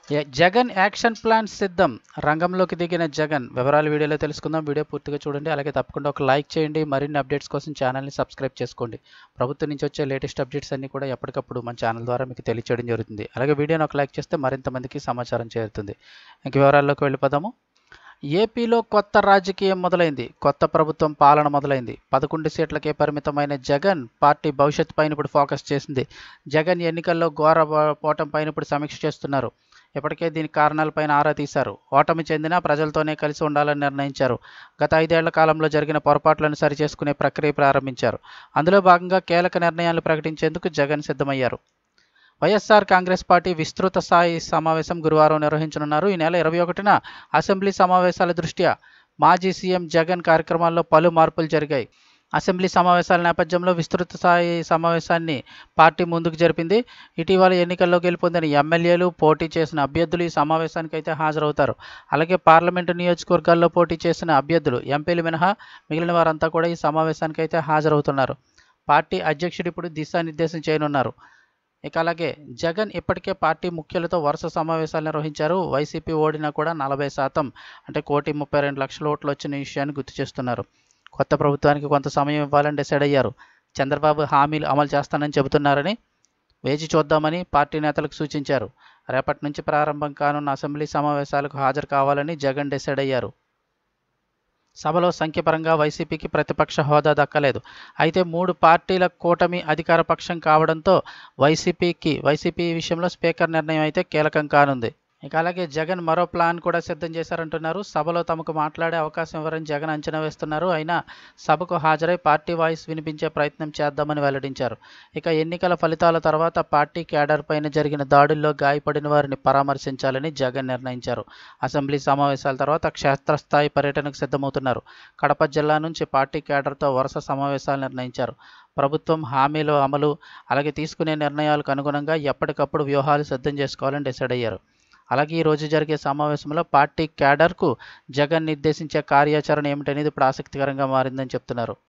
Jagan action plan సిద్ధం. రంగంలోకి దిగిన జగన్. వివరాలు వీడియోలో తెలుసుకుందాం. వీడియో పూర్తిగా చూడండి. అలాగే తప్పకుండా ఒక లైక్ చేయండి. మరిన్ని అప్డేట్స్ కోసం ఛానల్ని సబ్స్క్రైబ్ చేసుకోండి. ప్రభుత్వం నుంచి వచ్చే లేటెస్ట్ అప్డేట్స్ అన్నీ కూడా ఎప్పటికప్పుడు మన ఛానల్ ద్వారా మీకు తెలియచేయడం జరుగుతుంది. అలాగే వీడియోని ఒక లైక్ చేస్తే మరింత మందికి సమాచారం చేరుతుంది. ఇంక వివరాల్లోకి వెళ్ళిపోదాము. ఏపీలో కొత్త రాజకీయం మొదలైంది. కొత్త ప్రభుత్వం పాలన మొదలైంది. 11 సీట్లకే పరిమితమైన జగన్ పార్టీ భవిష్యత్తు పైన ఇప్పుడు ఫోకస్ చేసింది. జగన్ ఎన్నికల్లో ఘోర పోవటం పైన ఇప్పుడు సమీక్ష చేస్తున్నారు. ఇప్పటికే దీని కారణాలపైన ఆరా తీశారు. ఓటమి చెందినా ప్రజలతోనే కలిసి ఉండాలని నిర్ణయించారు. గత 5 ఏళ్ల కాలంలో జరిగిన పొరపాట్లను సరిచేసుకునే ప్రక్రియ ప్రారంభించారు. అందులో భాగంగా కీలక నిర్ణయాలు ప్రకటించేందుకు జగన్ సిద్ధమయ్యారు. వైఎస్ఆర్ కాంగ్రెస్ పార్టీ విస్తృత స్థాయి సమావేశం గురువారం నిర్వహించనున్నారు. ఈ నెల 21న అసెంబ్లీ సమావేశాల దృష్ట్యా మాజీ సీఎం జగన్ కార్యక్రమాల్లో పలు మార్పులు జరిగాయి. అసెంబ్లీ సమావేశాల నేపథ్యంలో విస్తృత స్థాయి సమావేశాన్ని పార్టీ ముందుకు జరిపింది. ఇటీవల ఎన్నికల్లో గెలుపొందిన ఎమ్మెల్యేలు, పోటీ చేసిన అభ్యర్థులు ఈ సమావేశానికి అయితే హాజరవుతారు. అలాగే పార్లమెంటు నియోజకవర్గాల్లో పోటీ చేసిన అభ్యర్థులు, ఎంపీలు మినహా మిగిలిన వారంతా కూడా ఈ సమావేశానికి అయితే హాజరవుతున్నారు. పార్టీ అధ్యక్షుడు ఇప్పుడు దిశానిర్దేశం చేయనున్నారు. ఇక అలాగే జగన్ ఇప్పటికే పార్టీ ముఖ్యులతో వరుస సమావేశాలు నిర్వహించారు. వైసీపీ ఓడినా కూడా 40% అంటే 1,32,00,000 ఓట్లు వచ్చిన విషయాన్ని గుర్తు చేస్తున్నారు. కొత్త ప్రభుత్వానికి కొంత సమయం ఇవ్వాలని డిసైడ్ అయ్యారు. చంద్రబాబు హామీలు అమలు చేస్తానని చెబుతున్నారని వేచి చూద్దామని పార్టీ నేతలకు సూచించారు. రేపటి నుంచి ప్రారంభం కానున్న అసెంబ్లీ సమావేశాలకు హాజరు కావాలని జగన్ డిసైడ్ అయ్యారు. సభలో సంఖ్యపరంగా వైసీపీకి ప్రతిపక్ష హోదా దక్కలేదు. అయితే 3 పార్టీల కూటమి అధికార పక్షం కావడంతో వైసీపీ విషయంలో స్పీకర్ నిర్ణయం అయితే కీలకం కానుంది. ఇక అలాగే జగన్ మరో ప్లాన్ కూడా సిద్ధం చేశారంటున్నారు. సభలో తమకు మాట్లాడే అవకాశం ఇవ్వరని జగన్ అంచనా వేస్తున్నారు. అయినా సభకు హాజరై పార్టీ వాయిస్ వినిపించే ప్రయత్నం చేద్దామని వెల్లడించారు. ఇక ఎన్నికల ఫలితాల తర్వాత పార్టీ క్యాడర్ పైన జరిగిన దాడుల్లో గాయపడిన వారిని పరామర్శించాలని జగన్ నిర్ణయించారు. అసెంబ్లీ సమావేశాల తర్వాత క్షేత్రస్థాయి పర్యటనకు సిద్ధమవుతున్నారు. కడప జిల్లా నుంచి పార్టీ క్యాడర్తో వరుస సమావేశాలు నిర్ణయించారు. ప్రభుత్వం హామీల అమలు, అలాగే తీసుకునే నిర్ణయాలకు అనుగుణంగా ఎప్పటికప్పుడు వ్యూహాలు సిద్ధం చేసుకోవాలని డిసైడ్ అయ్యారు. అలాగే ఈరోజు జరిగే సమావేశంలో పార్టీ క్యాడర్కు జగన్ నిర్దేశించే కార్యాచరణ ఏమిటనేది ఇప్పుడు ఆసక్తికరంగా మారిందని చెప్తున్నారు.